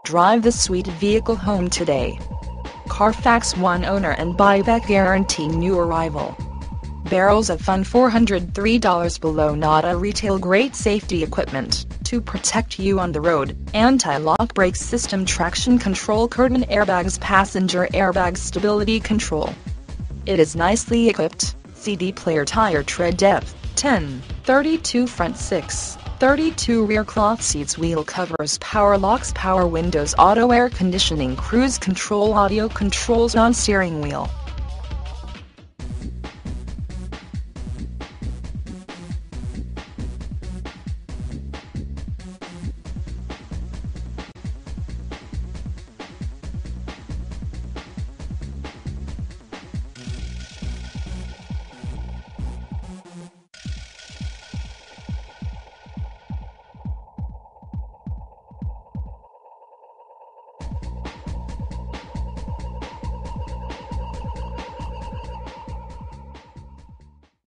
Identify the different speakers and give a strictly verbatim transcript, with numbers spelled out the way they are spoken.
Speaker 1: Drive this sweet vehicle home today. Carfax One Owner and Buyback Guarantee New Arrival. Barrels of fun four hundred three dollars below. Nada retail grade safety equipment to protect you on the road. Anti-lock brake system, traction control, curtain airbags, passenger airbag, stability control. It is nicely equipped. C D player, tire tread depth ten, thirty-two front, six, thirty-two rear, cloth seats, wheel covers, power locks, power windows, auto air conditioning, cruise control, audio controls, non-steering wheel.